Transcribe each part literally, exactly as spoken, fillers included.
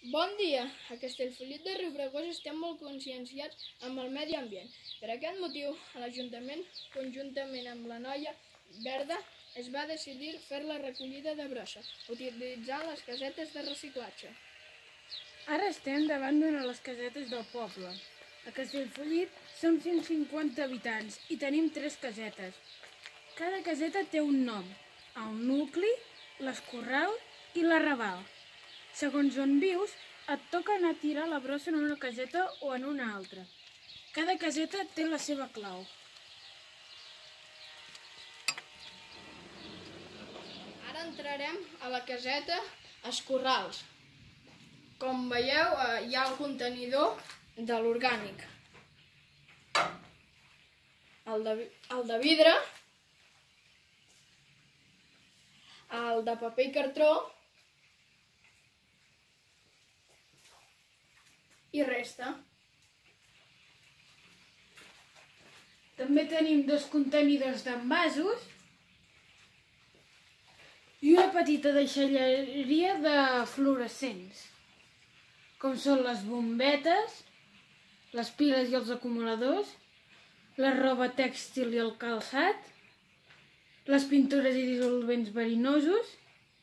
Bon dia! A Castellfollit de Riubregós estem molt conscienciats amb el medi ambient. Per aquest motiu, l'Ajuntament, conjuntament amb la Noia Verda, es va decidir fer la recollida de brossa, utilitzant les casetes de reciclatge. Ara estem davant d'una de les casetes del poble. A Castellfollit som cent cinquanta habitants i tenim tres casetes. Cada caseta té un nom: el nucli, l'escorral i l'arrabal. Segons on vius, et toca anar a tirar la brossa en una caseta o en una altra. Cada caseta té la seva clau. Ara entrarem a la caseta Escorrals. Com veieu, hi ha el contenidor de l'orgànic, el de, el de vidre, el de paper i cartró i resta. També tenim dos contenidors d'envasos i una petita deixalleria de fluorescents, com són les bombetes, les piles i els acumuladors, la roba tèxtil i el calçat, les pintures i dissolvents verinosos,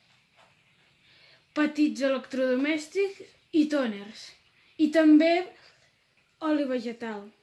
petits electrodomèstics i tòners, i també oli vegetal.